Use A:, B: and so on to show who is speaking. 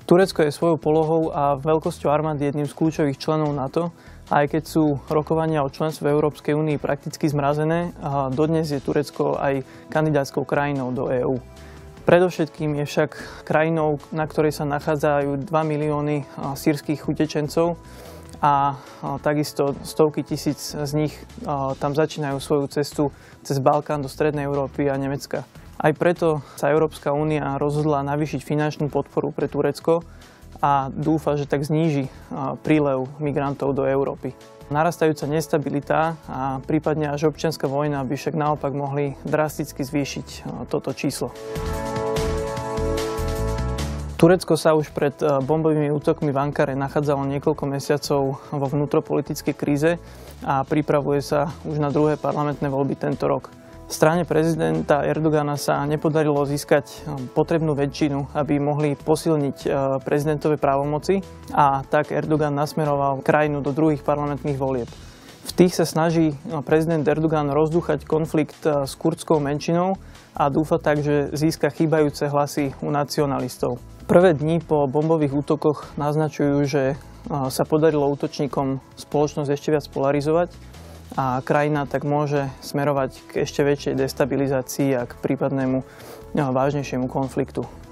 A: Turecko je svojou polohou a veľkosťou armády jedným z kľúčových členov NATO, a aj keď sú rokovania o členstve v Európskej únii prakticky zmrazené, dodnes je Turecko aj kandidátskou krajinou do EÚ. Predovšetkým je však krajinou, na ktorej sa nachádzajú 2 milióny sýrskych utečencov a takisto stovky tisíc z nich tam začínajú svoju cestu cez Balkán do Strednej Európy a Nemecka. Aj preto sa Európska únia rozhodla navýšiť finančnú podporu pre Turecko a dúfa, že tak zníži prílev migrantov do Európy. Narastajúca nestabilita a prípadne až občianska vojna by však naopak mohli drasticky zvýšiť toto číslo. Turecko sa už pred bombovými útokmi v Ankare nachádzalo niekoľko mesiacov vo vnútropolitickej kríze a pripravuje sa už na druhé parlamentné voľby tento rok. Strane prezidenta Erdogana sa nepodarilo získať potrebnú väčšinu, aby mohli posilniť prezidentové právomoci, a tak Erdogan nasmeroval krajinu do druhých parlamentných volieb. V tých sa snaží prezident Erdogan rozdúchať konflikt s kurdskou menšinou a dúfa tak, že získa chýbajúce hlasy u nacionalistov. Prvé dni po bombových útokoch naznačujú, že sa podarilo útočníkom spoločnosť ešte viac polarizovať a krajina tak môže smerovať k ešte väčšej destabilizácii a k prípadnému vážnejšiemu konfliktu.